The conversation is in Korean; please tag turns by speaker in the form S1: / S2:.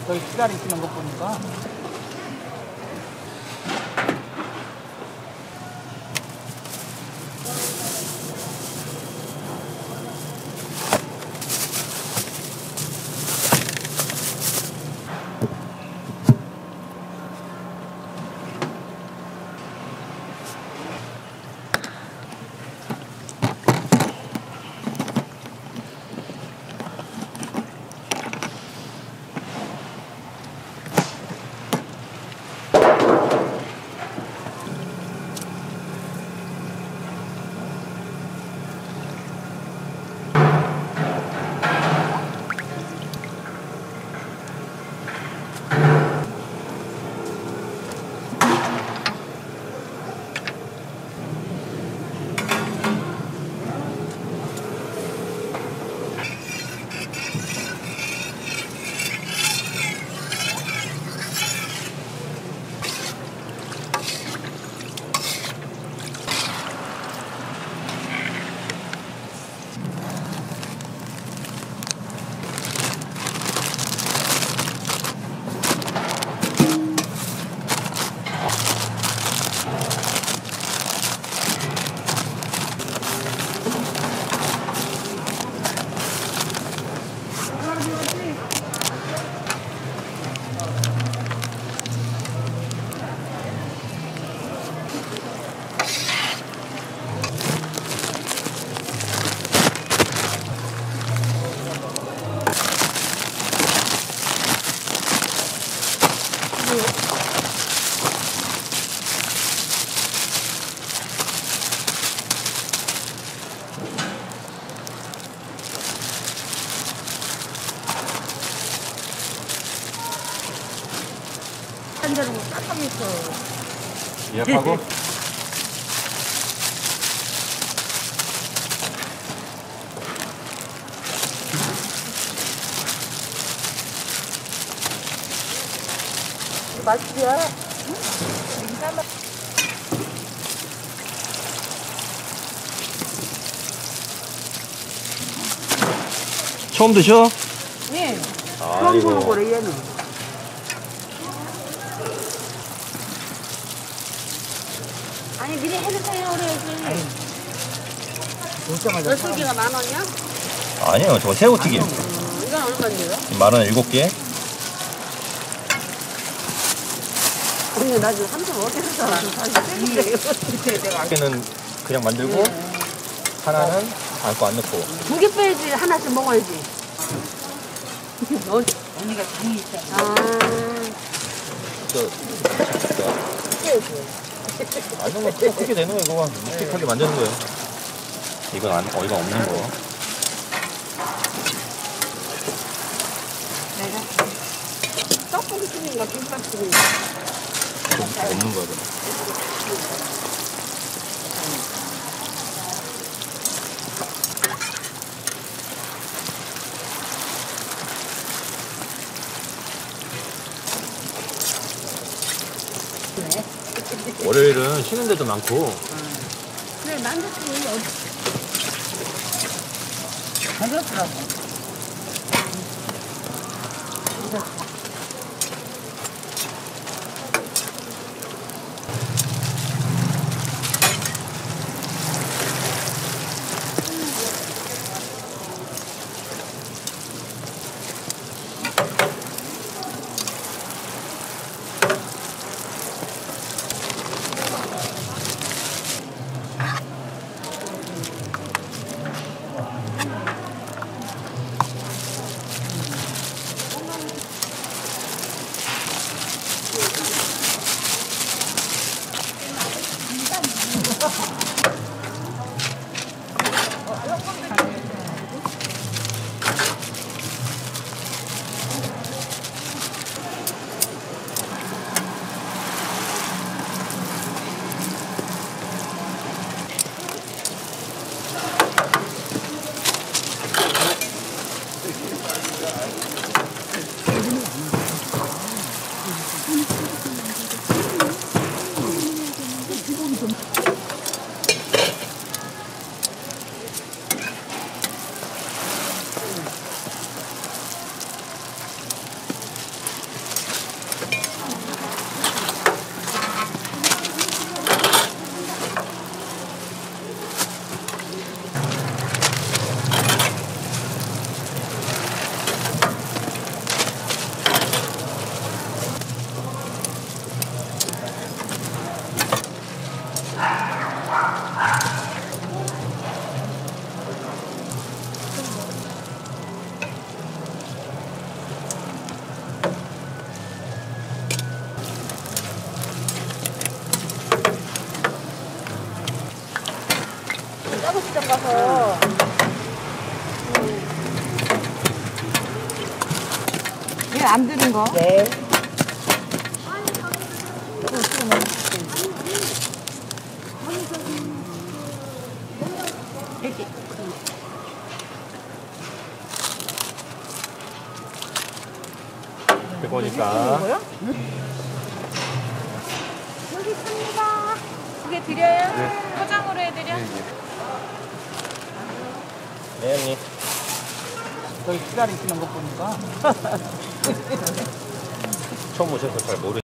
S1: 저희 기다리시는 거 보니까.
S2: 예약하고?
S3: 맛있어요?
S2: 처음 드셔?
S3: 네.
S2: 처음 보는
S3: 거래 얘는. 아니 미리 해주세요 그래야지. 몇 개가 10,000원이야?
S2: 아니요, 저거 새우튀김.
S3: 이건 얼마인데요?
S2: 10,000원 7개.
S3: 근데 나 지금 35개 샀잖아.
S2: 한 개는 그냥 만들고 하나는 담고 안 넣고.
S3: 2개 빼야지. 하나씩 먹어야지.
S1: 언니가 당이 있어.
S3: 아.
S2: 안 넣으면 크게 되는 거야, 이거. 묵직하게 만드는 거예요. 이건 어이가 없는 거.
S3: 내가 떡볶이 튀김인가 김밥 튀김인가?
S2: 없는 거야, 그럼. 월요일은 쉬는 데도 많고.
S3: 그래, 만두튀김이 어디?
S1: 가볍더라고.
S3: 통복시장 가서.
S1: 얘 안 드는 거?
S3: 네.
S1: 이렇게.
S2: 그거니까.
S3: 여기 있습니다. 두 개 드려요?
S2: 네.
S3: 포장으로 해드려?
S2: 네, 언니.
S1: 저기 기다리시는 거 보니까.
S2: 처음 오셔서 잘 모르.